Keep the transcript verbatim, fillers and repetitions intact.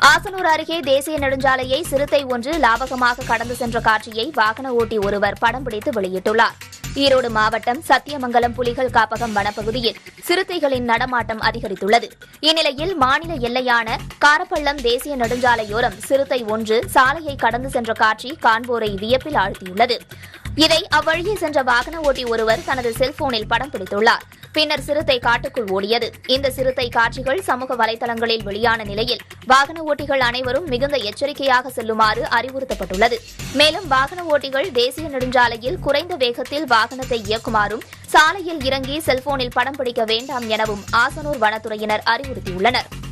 ஆசனூர் அருகே தேசிய நெடுஞ்சாலையை சிறுத்தை ஒன்று லாபகமாக கடந்து சென்ற காட்சியை வாகன ஓட்டி ஒருவர் படம் பிடித்து வெளியிட்டுள்ளார். ஈரோடு மாவட்டம் சத்தியமங்கலம் புலிகள் காப்பகம் வனப்பகுதியில் சிறுத்தைகளின் நடமாட்டம் அதிகரித்துள்ளது. இந்நிலையில் மாநில எல்லையான காரப்பள்ளம் தேசிய நெடுஞ்சாலையோரம் சிறுத்தை ஒன்று சாலையை கடந்து சென்ற காட்சி காண்போரை வியப்பில் ஆழ்த்தியுள்ளது. இதை அவ்வழியே சென்ற வாகன ஓட்டி ஒருவர் தனது செல்போனில் படம் பிடித்துள்ளார். பின்னர் சிறுத்தை காட்டுக்குள் ஓடியது. இந்த சிறுத்தை காட்சிகள் சமூக வலைதளங்களில் வெளியான நிலையில் வாகன ஓட்டிகள் அனைவரும் மிகுந்த எச்சரிக்கையாக செல்லுமாறு அறிவுறுத்தப்பட்டுள்ளது. மேலும் வாகன ஓட்டிகள் தேசிய நெடுஞ்சாலையில் குறைந்த வேகத்தில் வாகனத்தை இயக்குமாறும் சாலையில் இறங்கி செல்போனில் படம் பிடிக்க வேண்டாம் எனவும் ஆசனூர் வனத்துறையினர் அறிவுறுத்தியுள்ளனர்.